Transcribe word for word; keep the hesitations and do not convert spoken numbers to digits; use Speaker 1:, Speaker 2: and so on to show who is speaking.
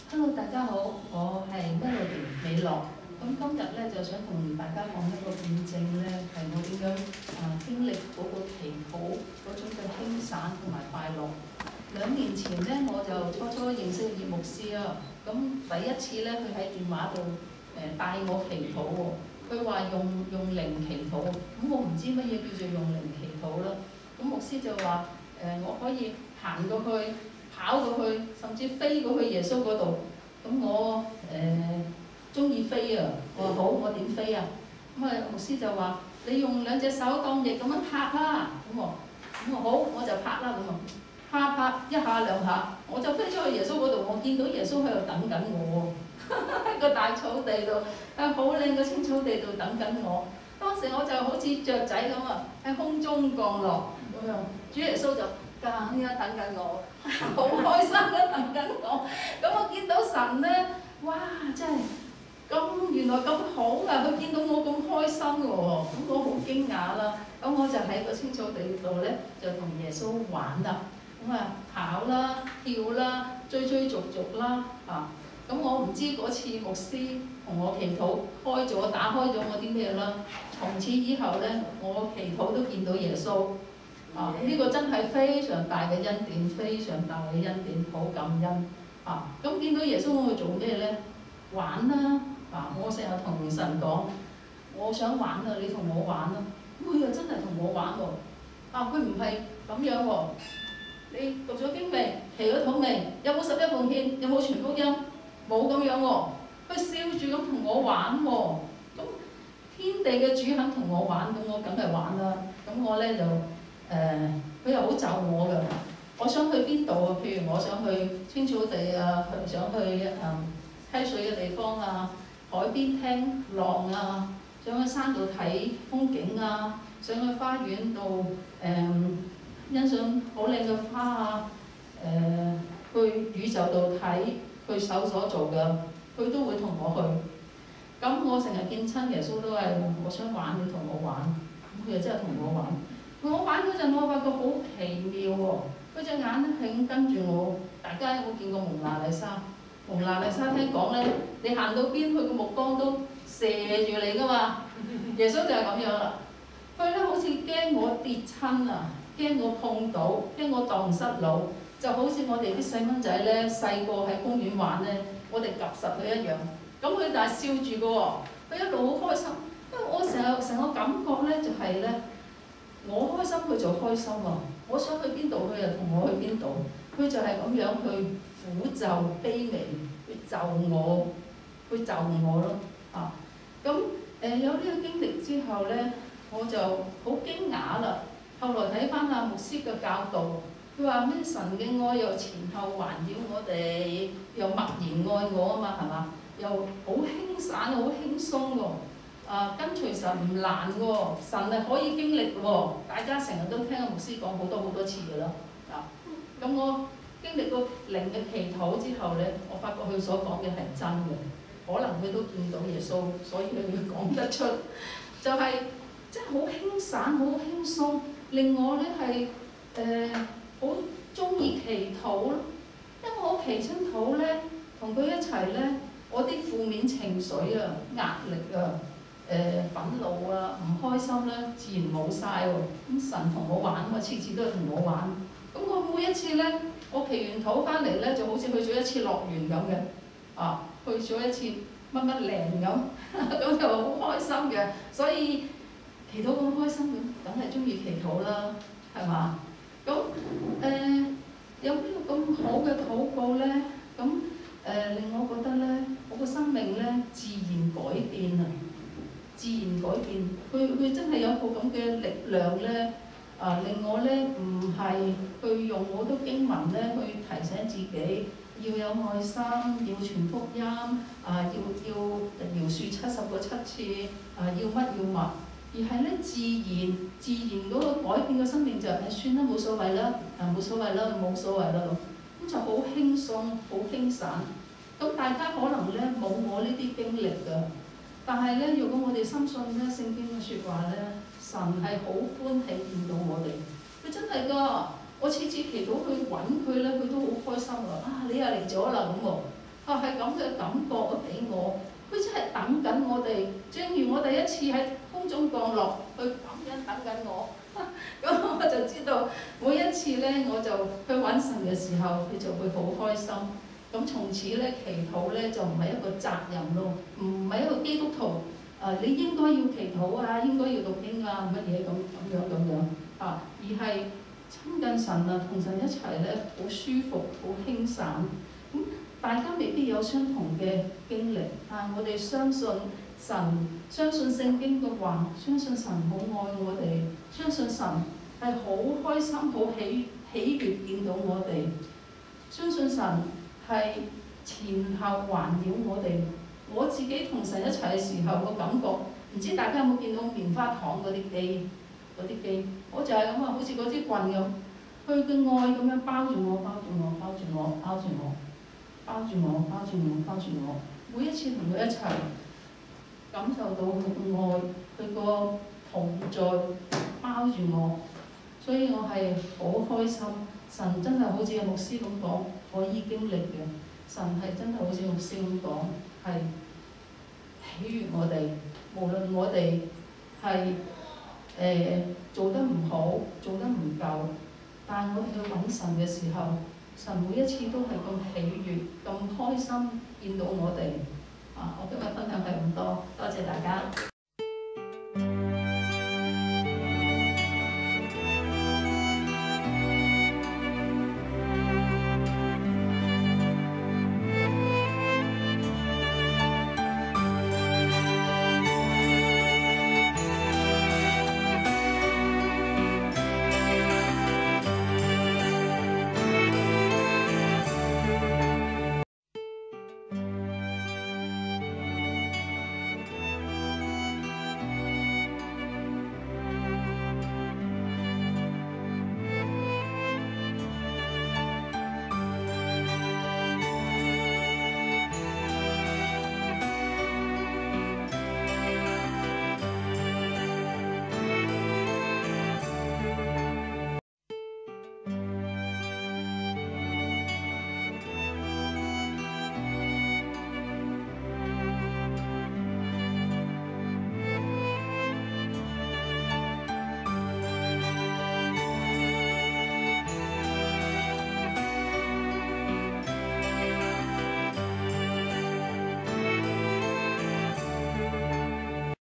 Speaker 1: Hello，大家好，我係 Melody 美樂。咁今日咧就想同大家講一個見證咧，係我點樣啊經歷嗰個祈禱嗰種嘅輕省同埋快樂。兩年前咧我就初初認識葉牧師啊，咁第一次咧佢喺電話度誒帶我祈禱喎，佢話用用靈祈禱，咁我唔知乜嘢叫做用靈祈禱啦。咁牧師就話誒、呃、我可以行過去。跑過去，甚至飛過去耶穌嗰度。咁我誒中意飛啊！我話好，我點飛啊？咁啊牧師就話：你用兩隻手當翼咁樣拍啦。咁我咁我好，我就拍啦。咁啊拍拍一下兩下，我就飛咗去耶穌嗰度。我見到耶穌喺度等緊我喎，喺個大草地度，喺好靚嘅青草地度等緊我。當時我就好似雀仔咁啊，喺空中降落咁樣。主耶穌就梗係等緊我，好開心咁等緊我。咁我見到神咧，哇！真係咁原來咁好啊！佢見到我咁開心嘅喎，咁我好驚訝啦。咁我就喺個青草地度咧，就同耶穌玩啦。咁啊跑啦、跳啦、追追逐逐啦啊！咁我唔知嗰次牧師同我祈禱開咗、打開咗我啲咩啦。從此以後咧，我祈禱都見到耶穌。啊！呢、這個真係非常大嘅恩典，非常大嘅恩典，好感恩啊！咁見到耶穌我去做咩咧？玩啦！啊！我成日同神講，我想玩啊，你同我玩啊！咁佢又真係同我玩喎！啊！佢唔係咁樣喎、啊，你讀咗經未？祈咗禱未？有冇十一奉獻？有冇傳福音？冇咁樣喎、啊，佢笑住咁同我玩喎、啊。咁天地嘅主肯同我玩，咁我梗係玩啦。咁我咧就〜誒，佢、呃、又好就我㗎。我想去邊度啊？譬如我想去青草地啊，想去誒、嗯、溪水嘅地方啊，海邊聽浪啊，想去山度睇風景啊，想去花園度誒、嗯、欣賞好靚嘅花啊，誒、呃、去宇宙度睇佢手所做嘅，佢都會同我去。咁我成日見親耶穌都係，我想玩你同我玩，咁佢又真係同我玩。我玩嗰陣，我發覺好奇妙喎、哦！佢隻眼咧係咁跟住我。大家有冇見過蒙娜麗莎？蒙娜麗莎聽講咧，你行到邊，佢個目光都射住你噶嘛。耶穌就係咁樣啦。佢咧好似驚我跌親啊，驚我碰到，驚我蕩失路，就好似我哋啲細蚊仔咧細個喺公園玩咧，我哋夾實佢一樣。咁佢但係笑住嘅喎，佢一路好開心。因為我成日成個感覺咧就係、是、咧。我開心佢就開心啊！我想去邊度，佢又同我去邊度。佢就係咁樣去苦就卑微，去就我，去就我咯啊！咁誒、呃、有呢個經歷之後咧，我就好驚訝啦。後來睇翻阿牧師嘅教導，佢話咩神嘅愛又前後環繞我哋，又默然愛我啊嘛，係嘛？又好輕散，好輕鬆喎。啊，跟隨神唔難喎、哦，神係可以經歷嘅喎，大家成日都聽阿牧師講好多好多次嘅啦。啊，咁我經歷過靈嘅祈禱之後咧，我發覺佢所講嘅係真嘅，可能佢都見到耶穌，所以佢會講得出，就係即係好輕散，好輕鬆，令我咧係誒好中意祈禱咯，因為我祈親禱咧，同佢一齊咧，我啲負面情緒啊、壓力啊。誒、呃、憤怒啊，唔開心咧，自然冇晒喎。咁神同我玩喎，次次都係同我玩。咁我每一次咧，我祈完禱翻嚟咧，就好似去咗一次樂園咁嘅，啊，去咗一次乜乜靚咁，咁就好開心嘅。所以祈禱咁開心咁，梗係中意祈禱啦，係嘛？咁誒、呃、有呢個咁好嘅禱告咧，咁誒、呃、令我覺得咧，我個生命咧自然改變啊！自然改變，佢佢真係有個咁嘅力量咧，啊令我咧唔係去用好多經文咧去提醒自己要有愛心，要傳福音，啊要要饒恕七十個七次，啊要乜要乜，而係咧自然自然嗰個改變嘅生命就係、是、算啦，冇所謂啦，啊冇所謂啦，冇所謂啦咁，咁就好輕鬆，好輕散。咁大家可能咧冇我呢啲經歷㗎。但係咧，如果我哋深信咧聖經嘅説話咧，神係好歡喜見到我哋，佢真係㗎。我次次祈禱去揾佢咧，佢都好開心㗎。啊，你又嚟咗啦咁喎， 啊係咁嘅感覺俾我，佢真係等緊我哋，正如我第一次喺空中降落，佢咁樣等緊我。咁我就知道每一次咧，我就去揾神嘅時候，佢就會好開心。咁從此咧，祈禱咧就唔係一個責任咯，唔係一個基督徒誒、呃，你應該要祈禱啊，應該要讀經啊，乜嘢咁咁樣咁樣啊，而係親近神啊，同神一齊咧，好舒服，好輕散。咁、嗯、大家未必有相同嘅經歷，但係我哋相信神，相信聖經嘅話，相信神好愛我哋，相信神係好開心、好喜喜悅見到我哋，相信神係前後環繞我哋。我自己同神一齊嘅時候個感覺，唔知大家有冇見到棉花糖嗰啲機？嗰啲機，我就係咁啊，好似嗰支棍咁，佢嘅愛咁樣包住我，包住我，包住我，包住我，包住我，包住我，包住我。每一次同佢一齊，感受到佢嘅愛，佢個同在包住我，所以我係好開心。神真係好似牧師咁講，可以經歷嘅。神係真係好似牧師咁講，係喜悅我哋，無論我哋係誒做得唔好，做得唔夠，但係我哋去揾神嘅時候，神每一次都係咁喜悅、咁開心見到我哋。啊，我今日分享係咁多，多謝大家。